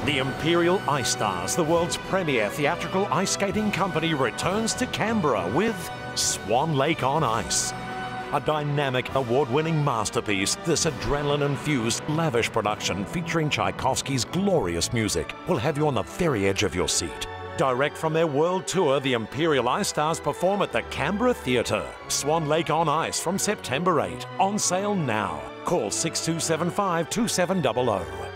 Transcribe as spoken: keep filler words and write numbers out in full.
The Imperial Ice Stars, the world's premier theatrical ice skating company, returns to Canberra with Swan Lake on Ice. A dynamic, award-winning masterpiece, this adrenaline-infused, lavish production featuring Tchaikovsky's glorious music will have you on the very edge of your seat. Direct from their world tour, the Imperial Ice Stars perform at the Canberra Theatre. Swan Lake on Ice from September eighth. On sale now. Call six two seven five, two seven zero zero.